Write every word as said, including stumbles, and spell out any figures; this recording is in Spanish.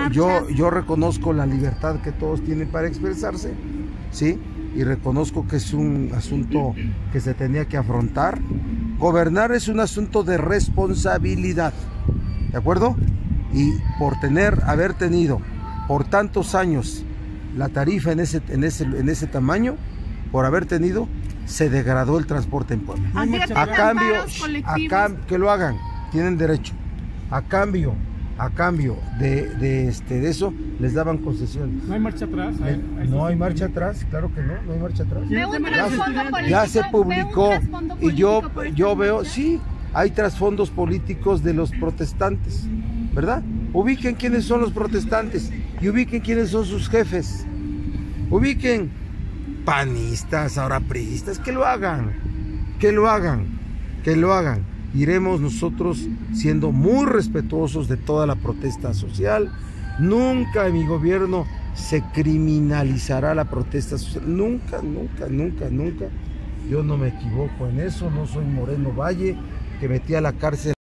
yo, yo reconozco la libertad que todos tienen para expresarse, ¿sí? Y reconozco que es un asunto que se tenía que afrontar. Gobernar es un asunto de responsabilidad, ¿de acuerdo? Y por tener, haber tenido por tantos años la tarifa en ese, en ese, en ese tamaño, por haber tenido, se degradó el transporte en Puebla. A cambio, a cambio, que lo hagan, tienen derecho. A cambio, a cambio de, de, este, de eso, les daban concesiones. ¿No hay marcha atrás? Le, no hay marcha atrás, claro que no, no hay marcha atrás. Ya, ya se publicó y yo, yo veo, sí, hay trasfondos políticos de los protestantes, ¿verdad? Ubiquen quiénes son los protestantes y ubiquen quiénes son sus jefes. Ubiquen panistas, ahora priistas, que lo hagan, que lo hagan, que lo hagan. Iremos nosotros siendo muy respetuosos de toda la protesta social. Nunca en mi gobierno se criminalizará la protesta social. Nunca, nunca, nunca, nunca. Yo no me equivoco en eso, no soy Moreno Valle, que metí a la cárcel